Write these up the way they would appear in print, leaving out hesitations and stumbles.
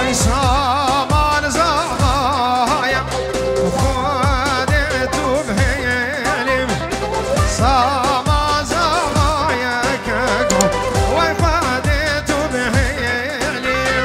ای سامان زوایا خودت تو بهیلیم سامان زوایا که وای خودت تو بهیلیم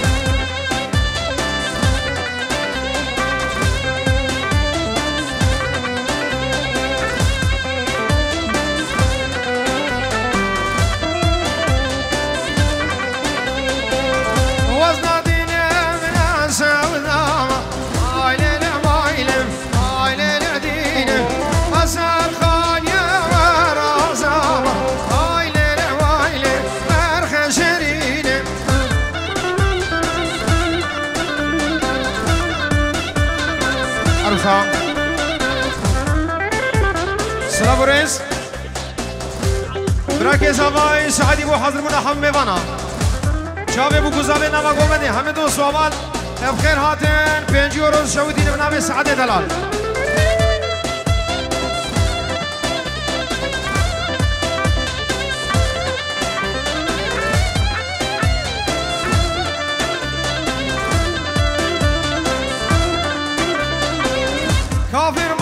سلام ورز براکز آقای سعدی بو حضر مونه همه وانا چاوه بو گذابه نما گومده همه دو سوال بخیر هاتن 5 روز شودین بنامه سعد دلال کافر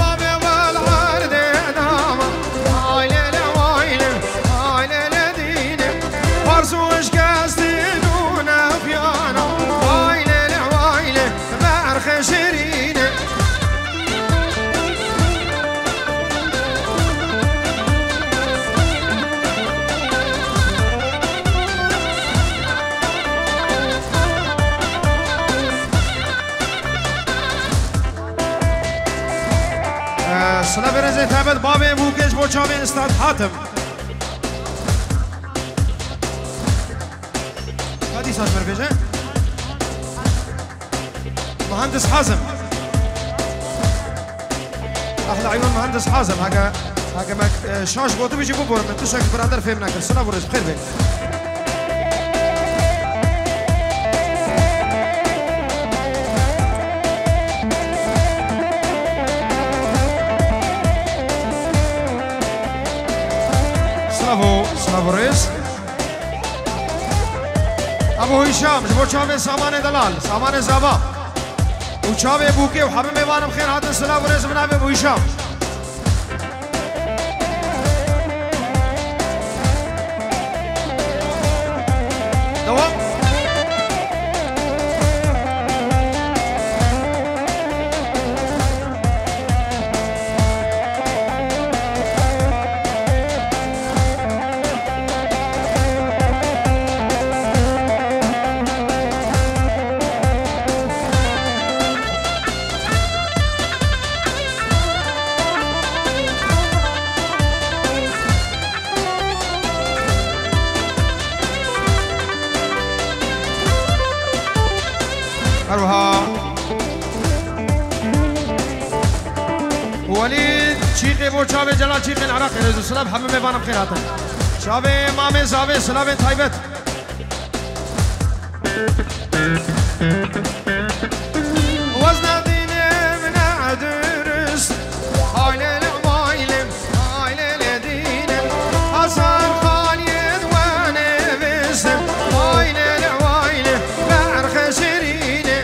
سلام برزه تابت بابه بوکش با چاوه استاد حاتم هادي ساز مرفجه مهندس حازم احلى عيون مهندس حازم هاكا شاش بوتو بيجي بوبور من تشك برادر فهمنا كل سلام ورز بخير بك سلام ورز ابو هشام جبو چاوه سامان دلال سامان زابا و چاوه بوکه و حرم میوانم خیر هاتن سلام ورز بنابه ابو هشام دوام وليد شيخي بو شابي جلال شيخي العراقي رزو سلام حمام يبانا بخيراتك شابي مامي زابي سلامي طيبت وزنا ديني من عدرس هايلي لمايلم هايلي لدينم حسن خالد وانا بسم هايلي لوايلم بعرخ شرينم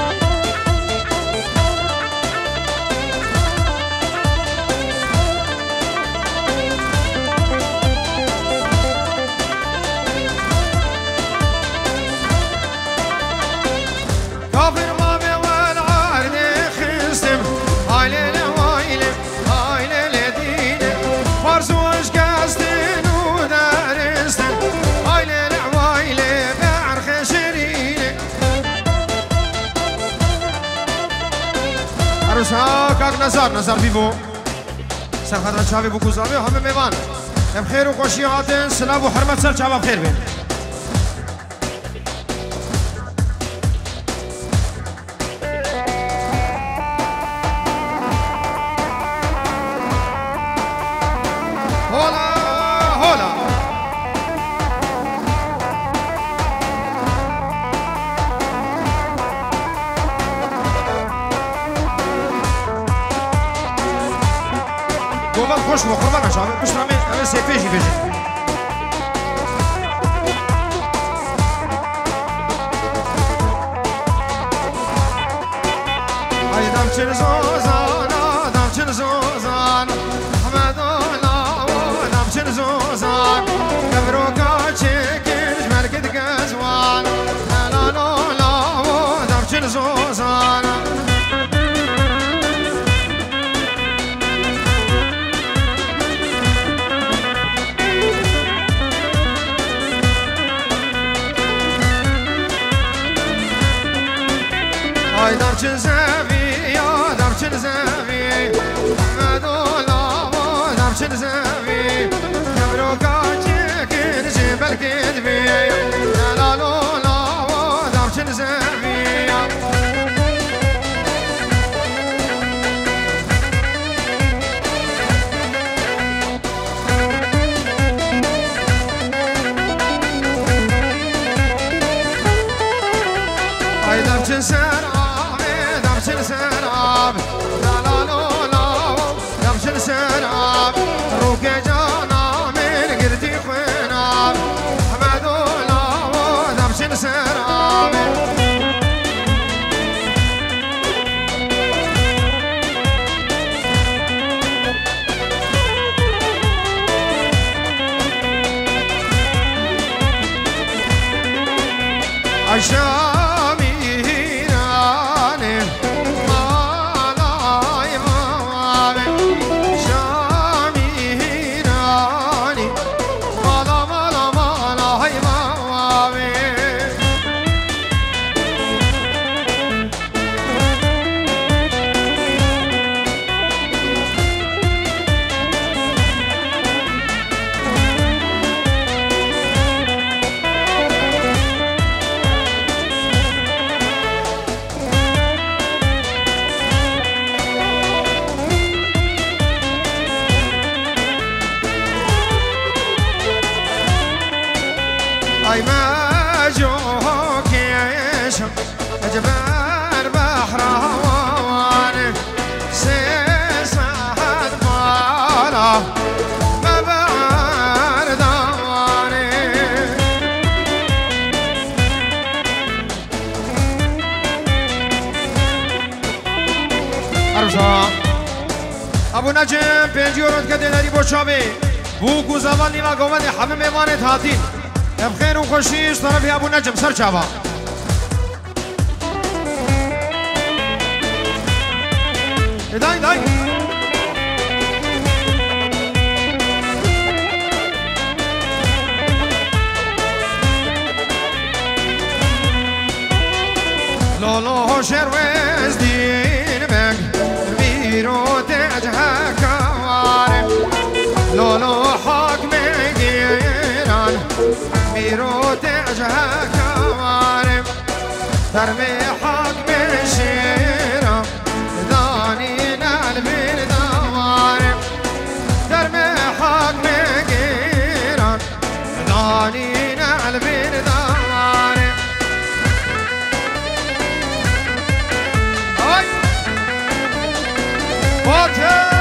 کاک نظر بیبو سرخدر چاوی بو کوزاوی همه میوان ام خیر و خوشی هاتن سلام و حرمت سر چاوا بخیر بین خوش و قربان اشام بشرامي انا سيفيجي بيجي دبچن زوی یا دبچن زوی مدولا و دبچن زوی کبرو کاچه کن جبل کدوی لالولا و دبچن زوی دبچن سراب دبچن سراب لا لا لا لا دبچن سراب روك جانا من قردي خناب حمد الله دبچن سراب اي ما جوك يعيش جبال بحر هوان سيسعد بالا ما بعد دواني ارجع ابو نجم 5 یورو کده داری بوچاوی بو گوزوانی و گومد همه میوانت هاتین بخير وخشيش طرف يا ابو نجم سر شابا داي داي لولو شرويز دين بك بيرو تجها كوارم لولو حكم جيران بيرو تجها كوارم ترمي حكم الشيرة دانينا البين دوارم ترمي حكم جيران دانينا البين دوارم هاي بوتل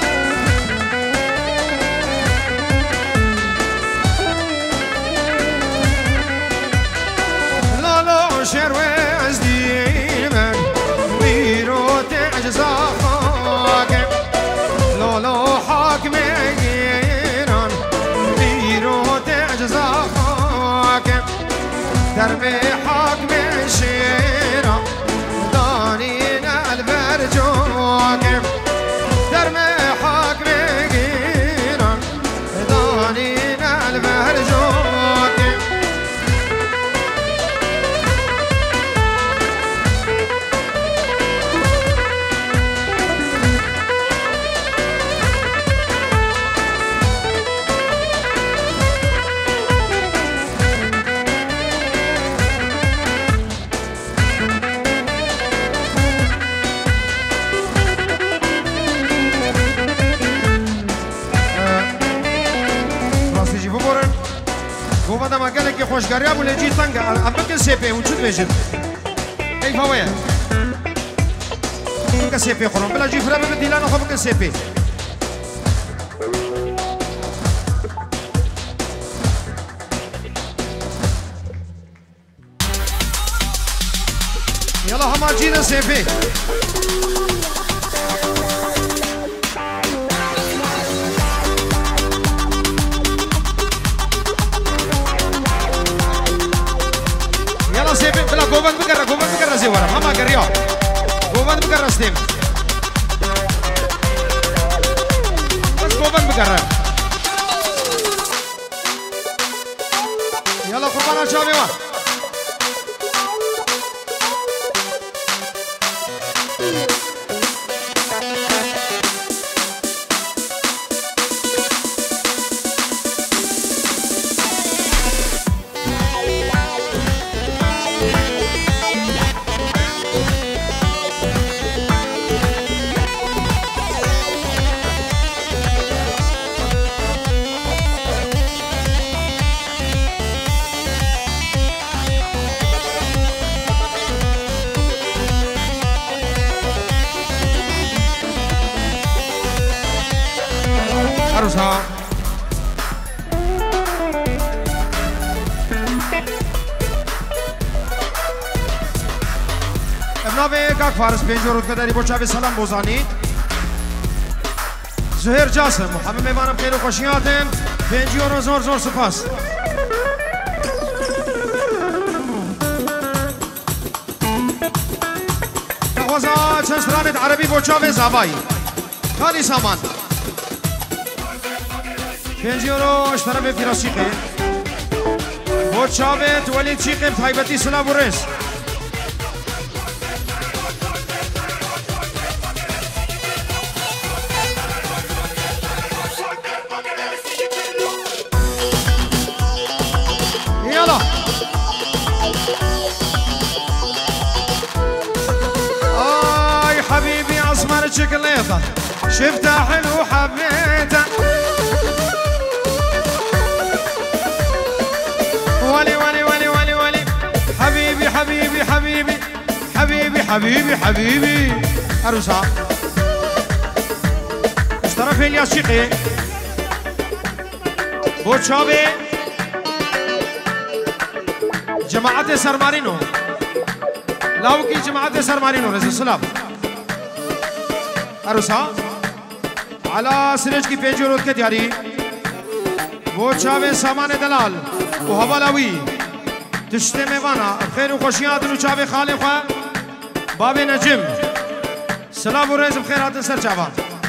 شرويز ديمك بيرو تعجزا حاكم لولو حاكم جيران بيرو تعجزا حاكم دربي حاكم الشيرة دانينا البرجوكم دربي حاكم جيران دانينا البرجوكم وبعد ما قال لك خوش قريب ولا جي طنقة أبكر سيبي وجود بيجد كيف هو يا بكر سيبي خرم بلا جي فرابة بدي لنا خو بكر سيبي يلا هما جينا سيبي سيبين بلا قوبان بكرة زيورا ماما قريو قوبان بكرة ستيم بس قوبان بكرة يلا قربانا شابي ما بنابه کاک فارس 5 رود کداری با چاوی سلام بوزانی زهیر جاسم همه میوانم خیر و خوشیاتن 5 یورو زور زور سپاس تقوزا چند سرانت عربی با چاوی زابایی خالی سامان 5 یورو اشترام فیراس چیقه با چاوی ولید چیقه تایبتی سلام و رس شكليطة شفتها حلو حبيتها ولي ولي ولي ولي ولي حبيبي حبيبي حبيبي حبيبي حبيبي حبيبي عروسة اشترى في الياس شيقي بوتشابي جماعة سرمارينو لاوكي جماعة سرمارينو رزق السلام عروسا على سرج کی 5 رود کے تیاری وہ چاوے سامان دلال و حوالاوی تشتے میوانا خیر و خوشیات و چاوے خالق و باب نجم سلام و رئیس بخیرات سر چاوا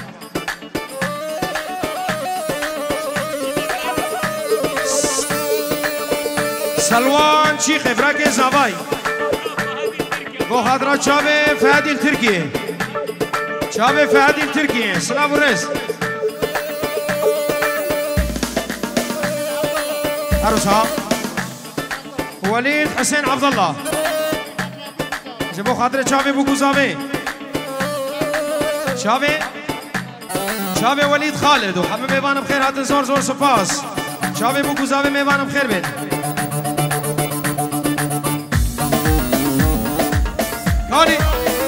سلوان چی خبرک زاوای وہ حضرات چاوے فهدی الترکی شابي فهدي التركي سلام الرئيس عروسها وليد حسين عبد الله جابوا خاطر شابي بوكوزابي شابي وليد خالد وحمد ميوان بخير هات زور زور سباس شابي بوكوزابي ميوان بخير بيت هاني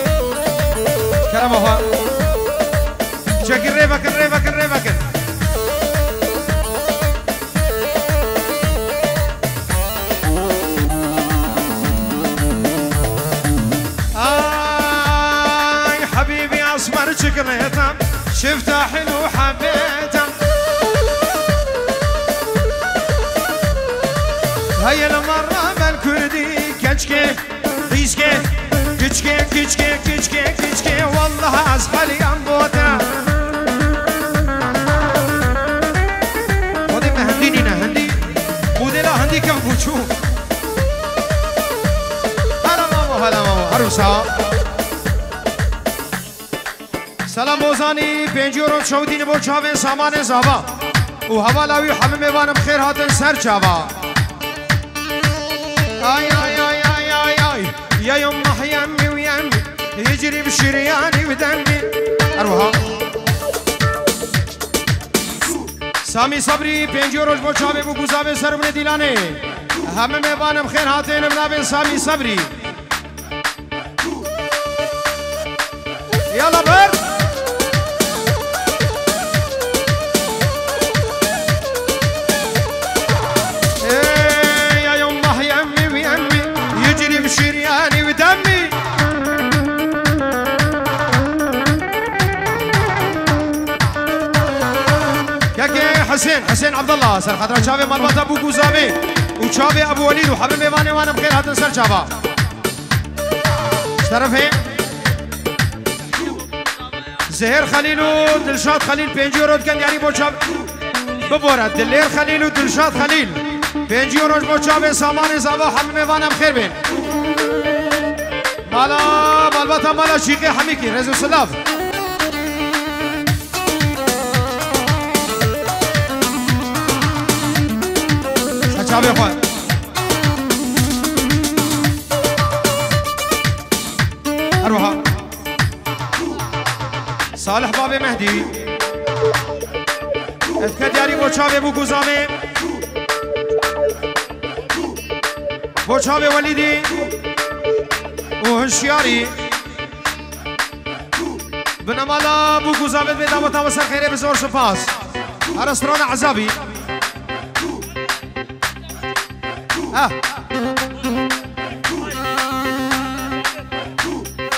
كرمها شكل ريبكن ريبكن ريبكن آي حبيبي أسمر شكليته شفتها حلو حبيته هيا المرة بالكردي كشكي خيسكي كشكي كشكي كشكي كشكي والله أسخلي أنبوته هندي كم بوچو هلا ماما عروسا سلام بوزانی 5 یورو شودین بو چاوین سامان زابا و حوالاوی همه میوانم خیر هاتن سر چاوا آی آی آی آی آی آی یا يوم محيمي ويمي يجري بشرياني ودمي اروها سامی صبری 5 یوروش با چاوه بو گوزاوه سرمون دیلانه همه میوانم خیر هاتین منابن سامی صبری یالا بر یا يوم محيمي ويمي يجري بشرياني ودمي حسين عبد الله سر خاطر شابي مربط ابو گوزاوي و شابي ابو وليد وحبيب ميواني وانا بخير هاتن سر شابا طرف ہے زهير خليل و دلشاد خليل 5 یورو كان يعني بو شاب ببورد دلير خليل و دلشاد خليل 5 یورو بو شابي سامان زابا حبيب ميوانم خير بين مالا بالبطا مالا شيخي حميكي رزو سلاف شابي اخوان اروها صالح بابي مهدي اتكدياري بو شابي بو گوزامي بو شابي وليدي وهشياري بنمالا بو گوزامي بيدا متامسا خيري بزور سپاس ارسطران عذابي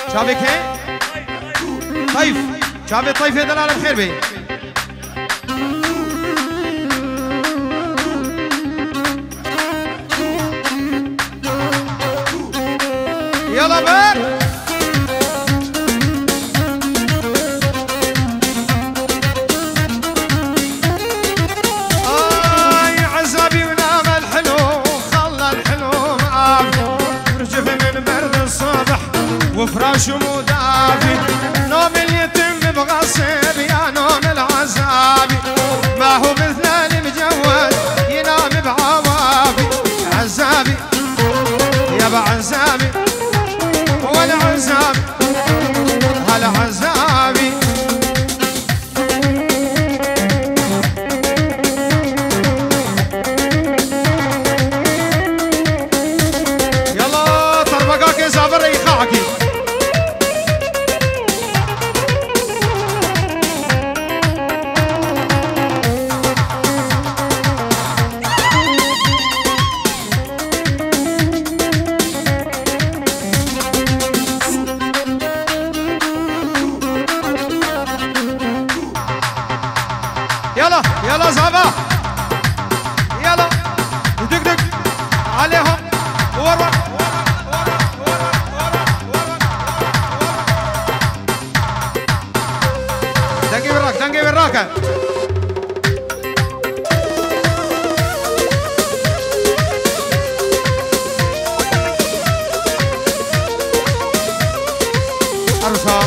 شابك هي طيف شابك طيف يا دلال بخير بي يلا بار عزابي ونام الحلو خلى الحلو معافي رجف من برد الصبح وفراش مدافي نوم اليتم بغصب يا نوم العزابي ما هو مثل المجود ينام بعوافي عزابي يا بعزابي ولا عزابي هلا عزابي يلا طربقاك يا زابر يخاعكي يلا يلا زابا يلا دق دق عليهم ورا دنقي براك دنقي براك أرسا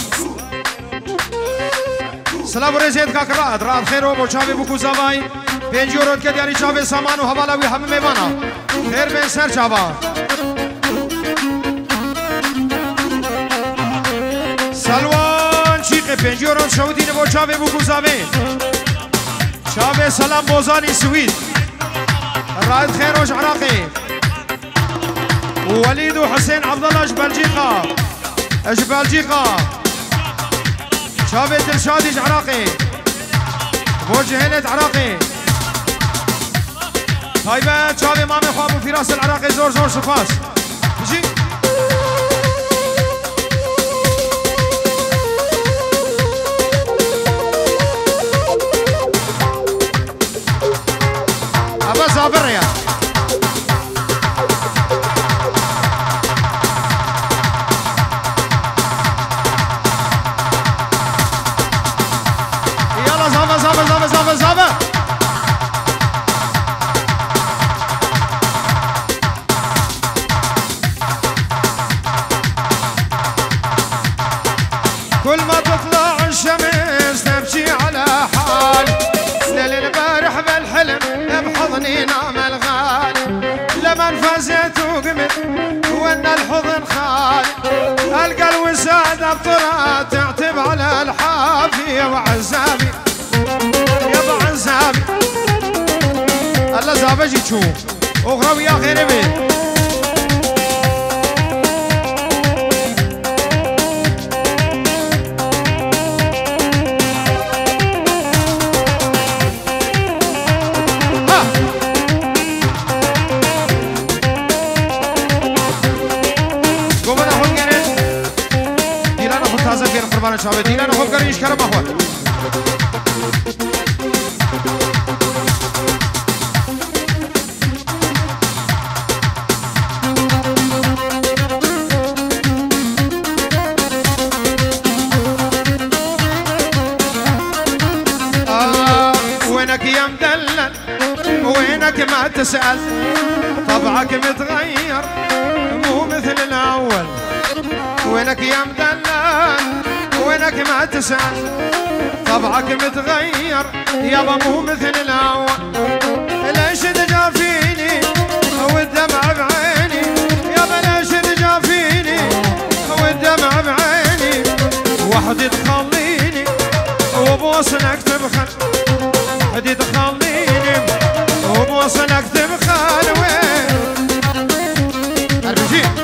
سلام رزيد كاكرات رات خير و چاوي بوكو زاوي 5 يورو كه دياري چاوي سامان و حوالا وي هم ميوانا خير بين سر چاوا سلوان شيخ 5 يورو شودي نبو چاوي بوكو زاوي چاوي سلام بوزاني سويد رات خير وش عراقي وليد وحسين عبد الله اش بلجيقه اش بلجيقه شابي دلشادي عراقي بوجهنت عراقي طيبة شابي مامي خوابو فراس العراقي زور زور شفاس بجي أبا زابر يا زابا كل ما تطلع الشمس تمشي على حال ليل البارح بالحلم بحضني نام الغالي لما انفزت وقمت وان الحضن خالي القى الوسادة بطرات تعتب على الحافية وعزابي يا عزابي الله زابا جيتشو اغرب يا خير بي قومنا خود گرد دیلانا خود تازه بیر قربان شاوه دیلانا خود گرد ایش کرم اخواد وينك يا مدلل وينك ما تسأل طبعك متغير مو مثل الأول وينك يا مدلل وينك ما تسأل طبعك متغير يابا مو مثل الأول ليش تجافيني والدمع بعيني يابا ليش تجافيني والدمع بعيني وحدي تخليني وبوصلك تبخل وحدي تخليني وبوصلك تبخل وين البجي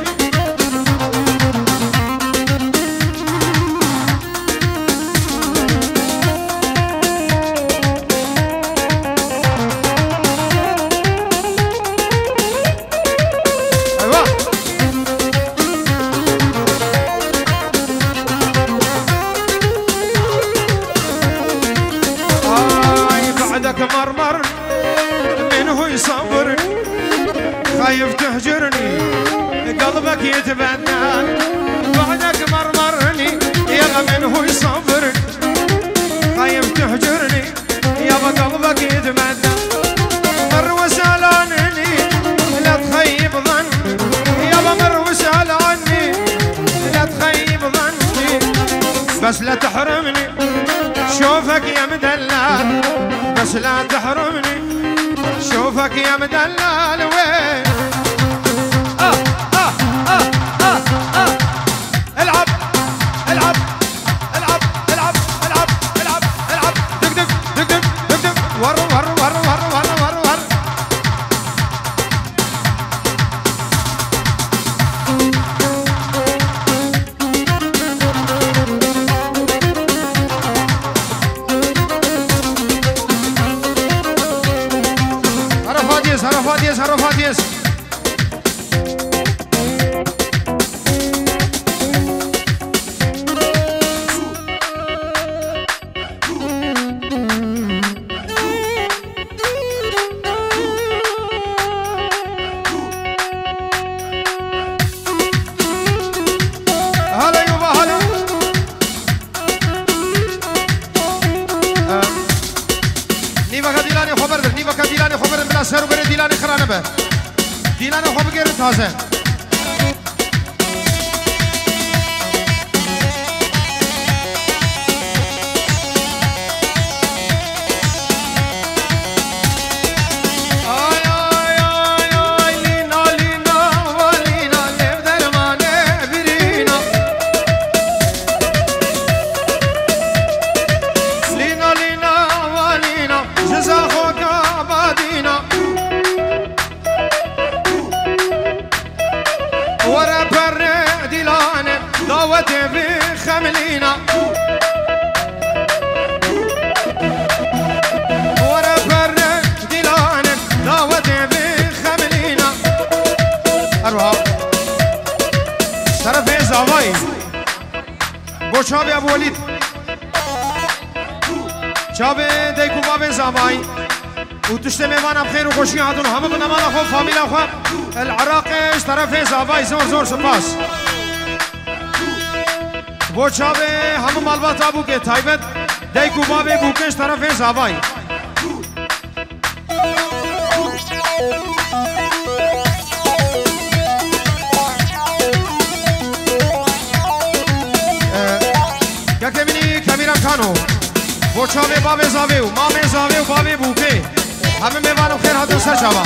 خايف تهجرني قلبك يتبدل بعدك مرمرني يا من هو يصبرني خايف تهجرني يابا قلبك يتبدل مر وسأل عني لا تخيب ظني يابا مر وسأل عني لا تخيب ظني بس لا تحرمني شوفك يا مدلل بس لا تحرمني شوفك يا مدلل وين العب العب العب العب العب العب العب دق دق دق دق دق دق ور ور ور ور ور ور ور هرفاتيس هرفاتيس هلا يوبا هلا نيفا ديلاني خبر نيفا ديلاني خبر بلا سر وغير ديلاني خرانه به ديلاني خبر غير تازه خملينا ورا فرق ديلانك دعوتي بخملينا أروح طرف زاوي بو شابي أبو وليد شابي ديكو بابي زاوي وتشتمي وانا بخير وخوشي عدون هم بنمان أخو فاميلا أخو العراقش طرف زاوي زور زور سپاس بو چاوه همه مالبات آبو که تایبت دیکو بابه بوکش طرف زاوای که کمینی کمیرم کانو بو چاوه بابه زاوه و مامه زاوه و بابه بوکه همه میوانم خیر حدو سر چاوه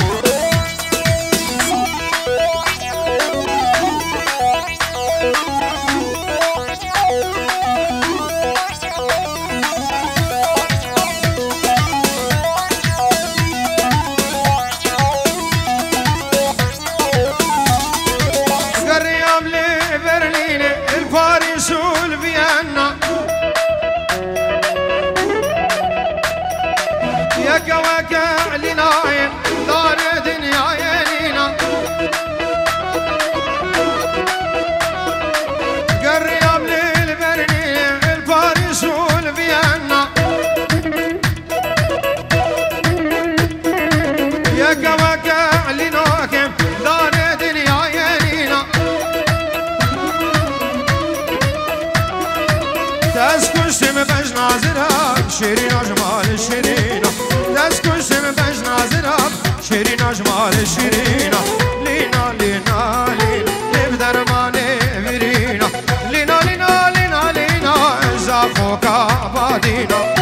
وكا لنايم دار دنيا يلينا قريب للبرلين الباريس والفيينا يا وكا لنايم دار دنيا يلينا تسكن سم بج نازرها شيرين اجمال شيرينا تسكن سم بج نازرها شيرين اجمال شيرينا لينا لينا لينا بدرماني فيرينا لينا لينا لينا لينا زافوكا بادينا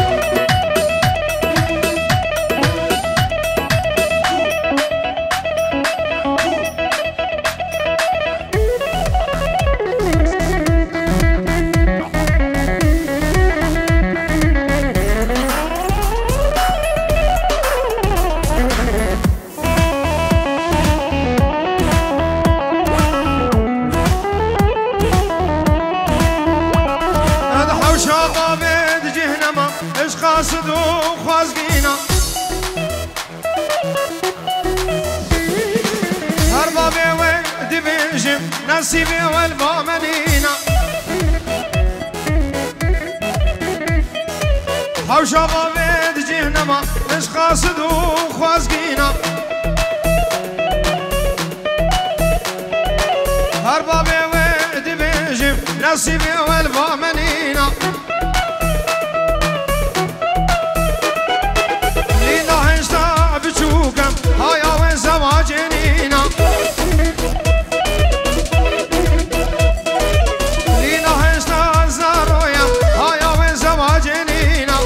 قاصد وخوازقينا هربابي ودبنجم نصيبي والبامنينا حوشا بابي جهنما اش قاصد وخوازقينا أربابي ودي بيجيب نصيبي والبامنينا لينا هشتا بشوكم هايا وزواجنينا لينا هشتا زارويا هايا وزواجنينا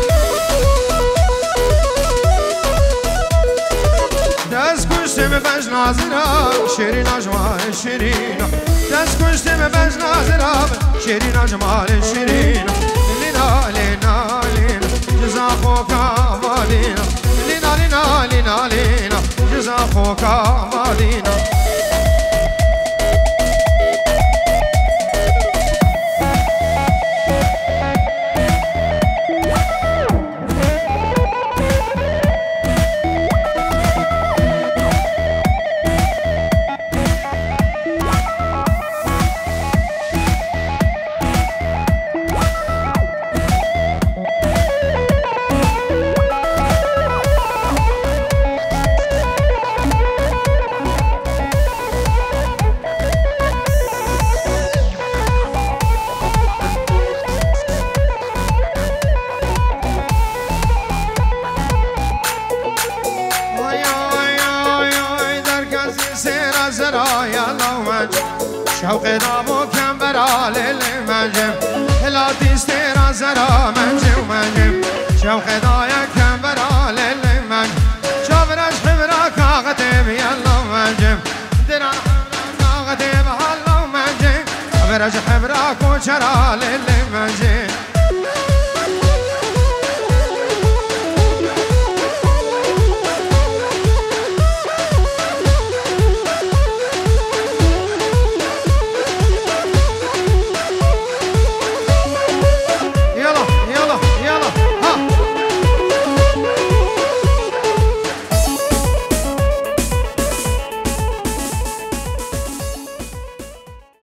دست کشتم بج نازرا شیرین جمال شیرین دست کشتم بج نازرا شیرین جمال شیرین لینا لینا لینا جزا خوکا مادینا لینا لینا لینا لینا جزا خوکا مادینا شوق دامو کم برال منجم هلاتی استرا زرا منجم منجم شوق دایا کم برال منجم شابرش خبرا کاغته بیالله منجم درا کاغته بحالله منجم خبرش خبرا کوچرال منجم